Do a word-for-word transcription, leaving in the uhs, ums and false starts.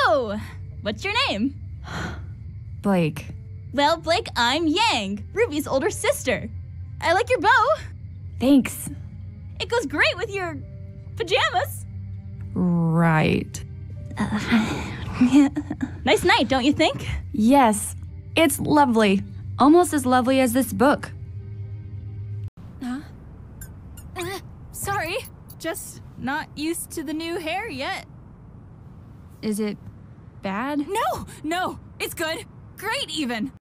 So, what's your name? Blake. Well, Blake, I'm Yang, Ruby's older sister. I like your bow. Thanks. It goes great with your pajamas. Right. Nice night, don't you think? Yes, it's lovely. Almost as lovely as this book. Huh? Uh, sorry, just not used to the new hair yet. Is it bad? No, no, it's good. Great, even.